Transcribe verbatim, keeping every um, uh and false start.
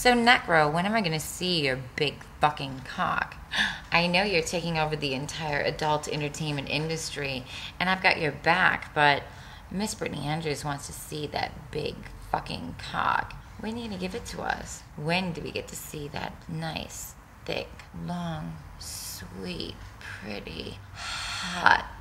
So Necro, when am I gonna see your big fucking cock? I know you're taking over the entire adult entertainment industry, and I've got your back, but Miss Brittany Andrews wants to see that big fucking cock. When are you gonna give it to us? When do we get to see that nice, thick, long, sweet, pretty, hot